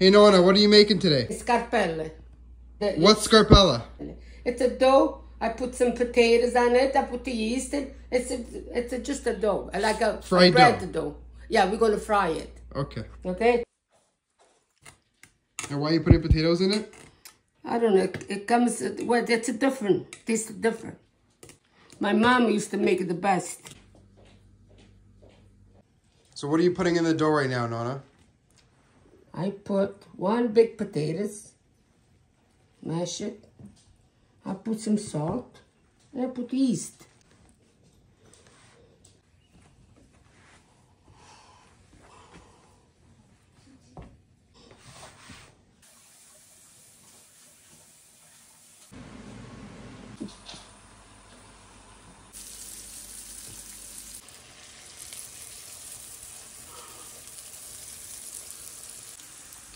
Hey, Nonna, what are you making today? Scarpelle. What's scarpella? It's a dough. I put some potatoes on it. I put the yeast in. It's just a dough. I like a Fried bread dough. Yeah, we're going to fry it. Okay. Okay? And why are you putting potatoes in it? I don't know. It comes, well, it's a different, tastes different. My mom used to make it the best. So what are you putting in the dough right now, Nonna? I put 1 big potatoes, mash it. I put some salt, and I put yeast.